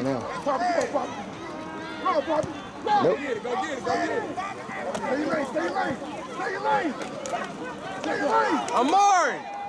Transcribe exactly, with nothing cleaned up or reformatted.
right now. Poppy, come on, Poppy. Come on, Poppy. Go Nope. get it, go get it, go get it. Stay your lane, stay your lane. Stay your lane. Stay your lane. Amari!